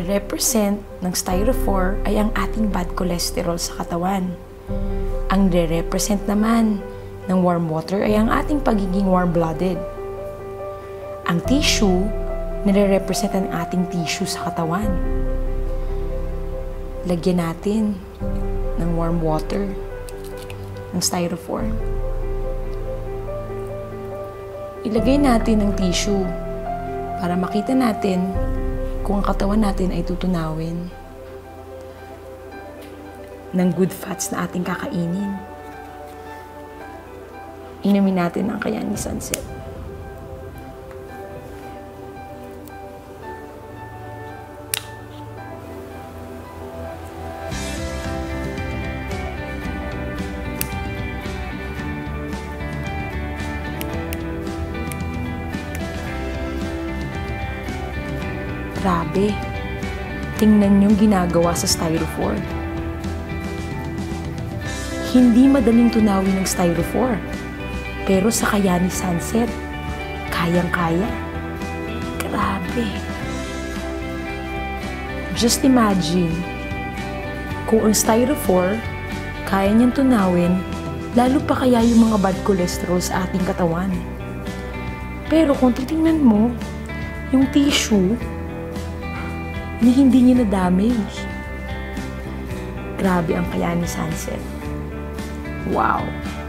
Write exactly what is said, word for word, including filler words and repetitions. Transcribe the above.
nire-represent ng styrofoam ay ang ating bad cholesterol sa katawan. Ang nire-represent naman ng warm water ay ang ating pagiging warm-blooded. Ang tissue, nire-represent ang ating tissue sa katawan. Lagyan natin ng warm water, ng styrofoam. Ilagay natin ang tissue para makita natin kung ang katawan natin ay tutunawin ng good fats na ating kakainin. Inumin natin ang Kayani Sunset. Grabe, tingnan yung ginagawa sa styrofoam. Hindi madaling tunawin ng styrofoam, pero sa Kayani Sunset, kayang-kaya. Grabe. Just imagine, kung ang styrofoam kaya niyang tunawin, lalo pa kaya yung mga bad cholesterol sa ating katawan. Pero kung titingnan mo, yung tissue, na hindi niya na-damage. Grabe ang Kayani Sunset. Wow!